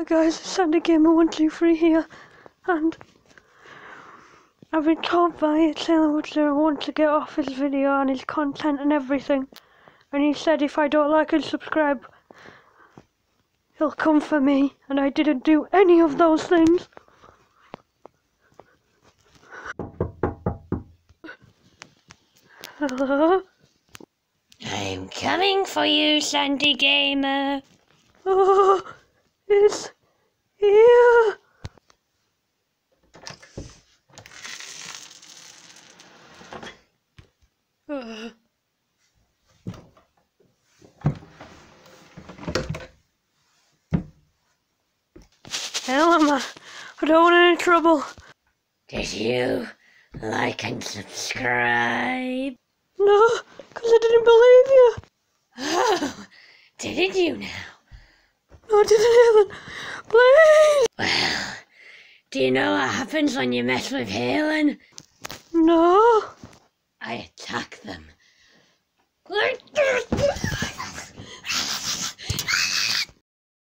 guys, it's SandyGamer123 here, and I've been told by ITz Halenwood01 to get off his video and his content and everything, and he said if I don't like and subscribe, he'll come for me, and I didn't do any of those things. Hello? I'm coming for you, Sandy Gamer. Oh, it's here. Hell, I don't want any trouble. Did you like and subscribe? No, because I didn't believe you. Oh, didn't you now? No, I didn't, Helen. Please. Well, do you know what happens when you mess with Halen? No. I attack them.